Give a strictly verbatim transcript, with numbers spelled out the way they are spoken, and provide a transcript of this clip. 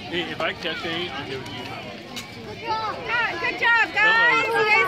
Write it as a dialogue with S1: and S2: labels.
S1: Hey, if I catch any, I'll give it to you.
S2: Good job, guys. You guys